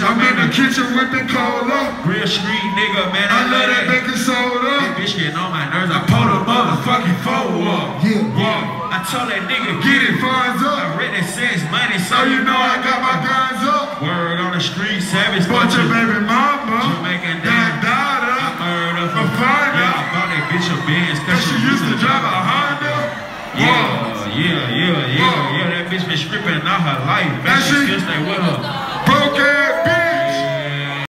I'm in the kitchen whipping cola. Real street nigga, man, I love that baking soda. That bitch getting on my nerves. I pulled a motherfucking phone up. Yeah. I told that nigga, Get it, funds up. I read that sex money, So you know I got my guns up. Word on the street, savage. Bunch of baby mama. Jamaican That daughter. murder For fun. Yeah, I bought that bitch a Benz. Cause she used to drive a Honda. Yeah. That bitch been stripping all her life. Man, she still stay with her. Broke ass